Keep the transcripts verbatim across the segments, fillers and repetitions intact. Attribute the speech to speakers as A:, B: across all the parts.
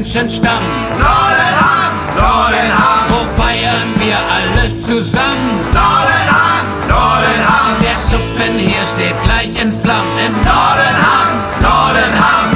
A: Menschenstamm.
B: Nordenham, Nordenham,
A: Wo feiern wir alle zusammen?
B: Nordenham, Nordenham,
A: Der Suppen hier steht gleich in Flammen. Im
B: Nordenham, Nordenham.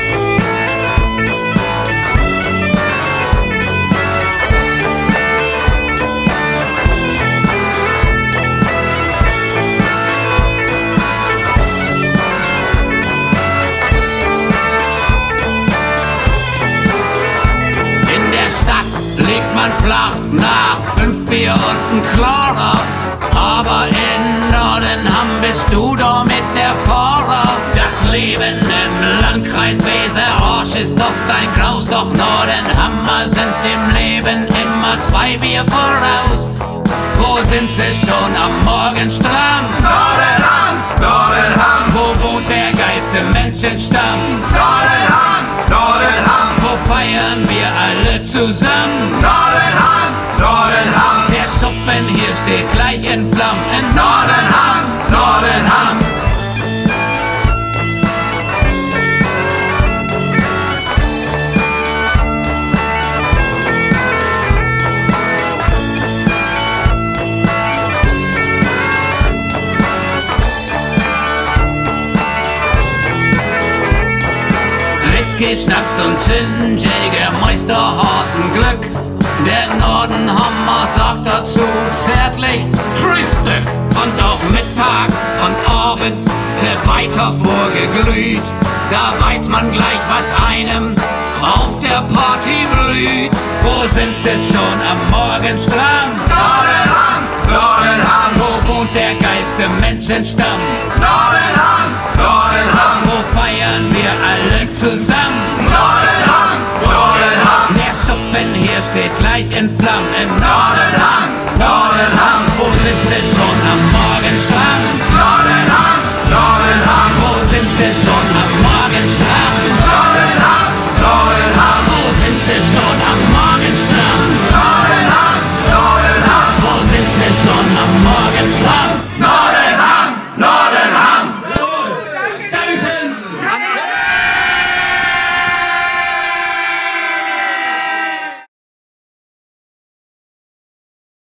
A: Liegt man flach nach fünf Bier und ein Chlorder. Aber in Nordenham bist du doch mit der Vorder. Das Leben im Landkreis Weser-Orsch ist oft ein Graus, doch Nordenhammer sind im Leben immer zwei Bier voraus. Wo sind sie schon am Morgenstramm?
B: Nordenham, Nordenham,
A: Wo wohnt der geilste Menschenstamm?
B: Nordenham, Nordenham,
A: Wo feiern wir alle zusammen?
B: Nordenham, Nordenham,
A: Der Suppen hier steht gleich in Flammen.
B: Nordenham, Nordenham.
A: Whisky, Schnaps und Gin, Jägermeister, Hasenglück. Der Nordenhammer sagt dazu zärtlich Frühstück. Und auch mittags und abends wird weiter vorgeglüht. Da weiß man gleich, was einem auf der Party blüht. Wo sind sie schon am Morgenstrand?
B: Nordenham, Nordenham,
A: Wo wohnt der geilste Menschenstamm?
B: Nordenham, Nordenham,
A: Wo feiern wir alle zusammen?
B: Nordenham, Nordenham,
A: Der Suppen hier steht gleich in Flammen.
B: Nordenham.